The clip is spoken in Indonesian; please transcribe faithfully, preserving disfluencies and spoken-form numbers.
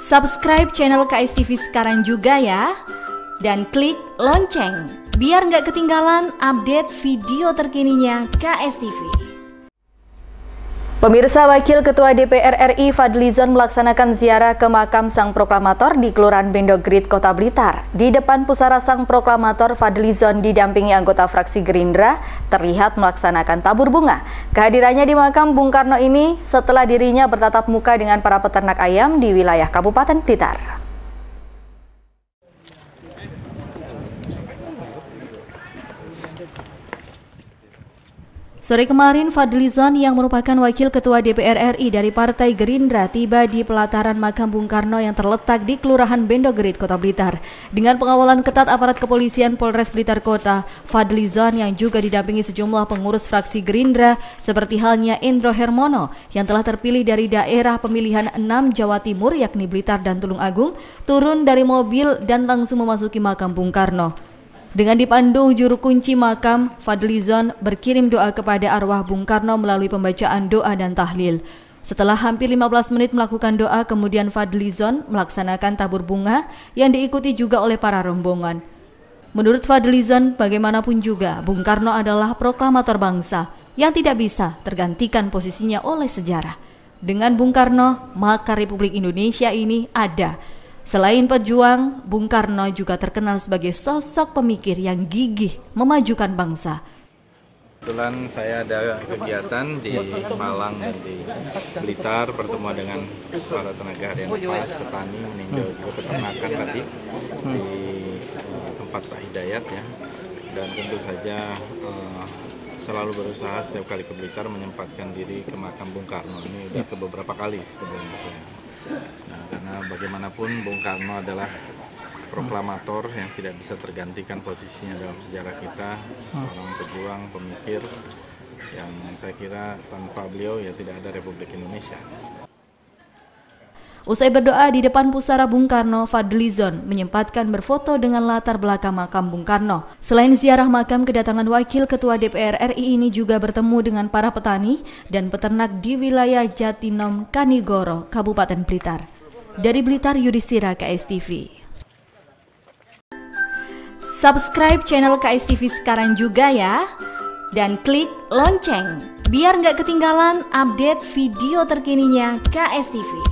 Subscribe channel K S T V sekarang juga ya. Dan klik lonceng biar nggak ketinggalan update video terkininya K S T V. Pemirsa, Wakil Ketua D P R R I Fadlizon melaksanakan ziarah ke makam Sang Proklamator di Kelurahan Bendogrit, Kota Blitar. Di depan pusara Sang Proklamator, Fadlizon didampingi anggota fraksi Gerindra terlihat melaksanakan tabur bunga. Kehadirannya di makam Bung Karno ini setelah dirinya bertatap muka dengan para peternak ayam di wilayah Kabupaten Blitar. Sore kemarin, Fadlizon yang merupakan Wakil Ketua D P R R I dari Partai Gerindra tiba di pelataran makam Bung Karno yang terletak di Kelurahan Bendogrit, Kota Blitar. Dengan pengawalan ketat aparat kepolisian Polres Blitar Kota, Fadlizon yang juga didampingi sejumlah pengurus fraksi Gerindra seperti halnya Indro Hermono yang telah terpilih dari daerah pemilihan enam Jawa Timur yakni Blitar dan Tulung Agung, turun dari mobil dan langsung memasuki makam Bung Karno. Dengan dipandu juru kunci makam, Fadlizon berkirim doa kepada arwah Bung Karno melalui pembacaan doa dan tahlil. Setelah hampir lima belas menit melakukan doa, kemudian Fadlizon melaksanakan tabur bunga yang diikuti juga oleh para rombongan. Menurut Fadlizon, bagaimanapun juga Bung Karno adalah proklamator bangsa yang tidak bisa tergantikan posisinya oleh sejarah. Dengan Bung Karno, maka Republik Indonesia ini ada. Selain pejuang, Bung Karno juga terkenal sebagai sosok pemikir yang gigih memajukan bangsa. Kebetulan saya ada kegiatan di Malang dan di Blitar, pertemuan dengan para tenaga harian lepas, petani, meninjau juga peternakan tadi di uh, tempat Pak Hidayat ya. Dan tentu saja uh, selalu berusaha setiap kali ke Blitar menyempatkan diri ke makam Bung Karno. Ini udah ke beberapa kali sebenarnya saya. Nah, karena bagaimanapun Bung Karno adalah proklamator yang tidak bisa tergantikan posisinya dalam sejarah kita, seorang pejuang, pemikir yang saya kira tanpa beliau ya tidak ada Republik Indonesia. Usai berdoa di depan pusara Bung Karno, Fadlizon menyempatkan berfoto dengan latar belakang makam Bung Karno. Selain ziarah makam, kedatangan Wakil Ketua D P R R I ini juga bertemu dengan para petani dan peternak di wilayah Jatinom, Kanigoro, Kabupaten Blitar. Dari Blitar, Yudhistira, K S T V. Subscribe channel K S T V sekarang juga ya. Dan klik lonceng biar nggak ketinggalan update video terkininya K S T V.